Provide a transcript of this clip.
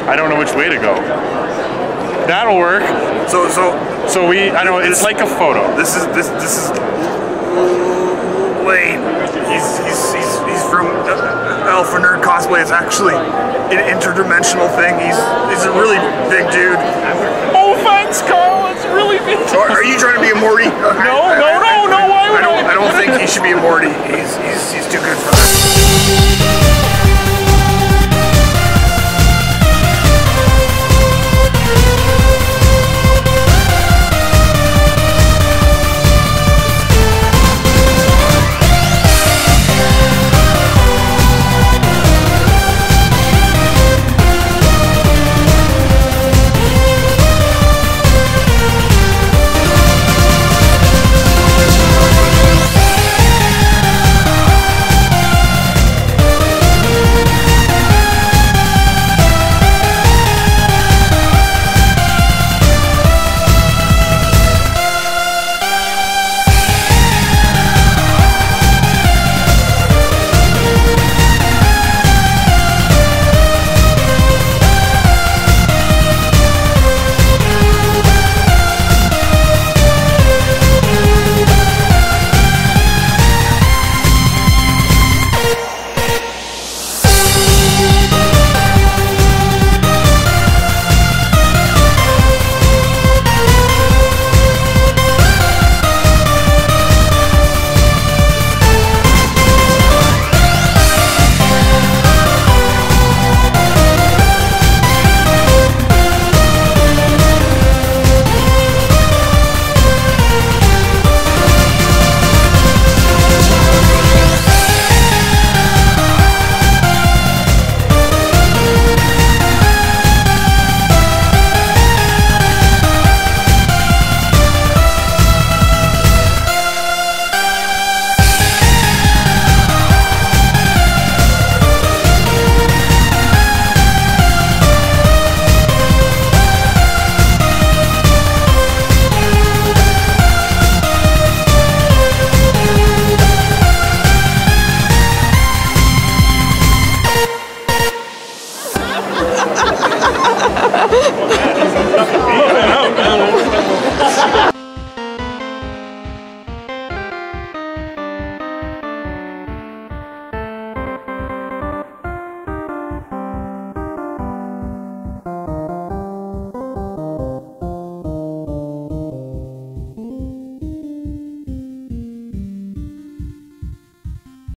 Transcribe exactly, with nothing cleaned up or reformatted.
I don't know which way to go. That'll work. So, so, so we. I know it's like a photo. This is this this is Lane. He's he's he's he's from uh, Alpha Nerd Cosplay. It's actually an interdimensional thing. He's he's a really big dude. Oh, thanks, Carl. It's really big. Are, are you trying to be a Morty? No, no, no, no. Why would I don't. I? I don't think he should be a Morty. He's he's he's too good for that. Ha ha ha ha!